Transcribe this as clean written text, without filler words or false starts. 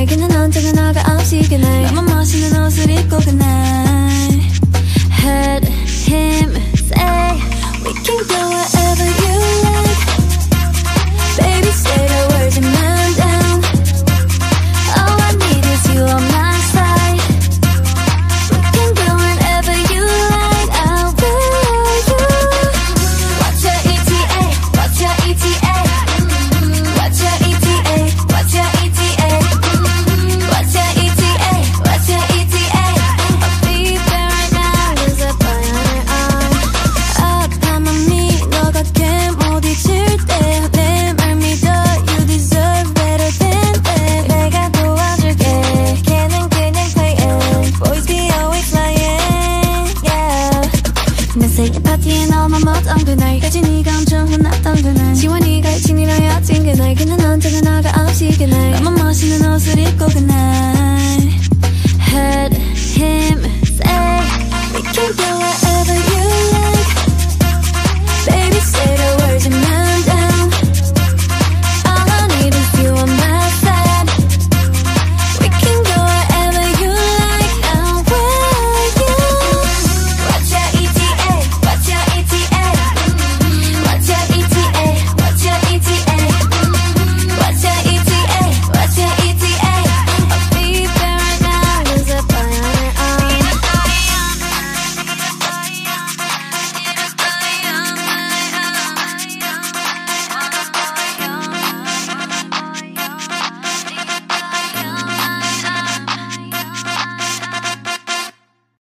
그날 그는 언제나 너가 없이 그날 나만 멋있는 옷을 입고 그날 Heard him say we can go wherever you like Baby say the words and man down All I need is you on my side We can go wherever you like I'll be you What's your ETA? What's your ETA? What's your ETA? What's your ETA? What's your ETA? What's your ETA? I'll be there right now cause I put on her arm 아파 맘이 너가 못 잊을 때 내 말 믿어 You deserve better than that 내가 도와줄게 걔는 그냥 playing Boys be always lying Yeah 내 생일 파티에 너만 못 그날까지 네가 엄청 혼났던 그날 지원이가 친이랑 여친 그날 그는 언제나 너가 없이 그날 나만 멋있는 옷을 입고 그날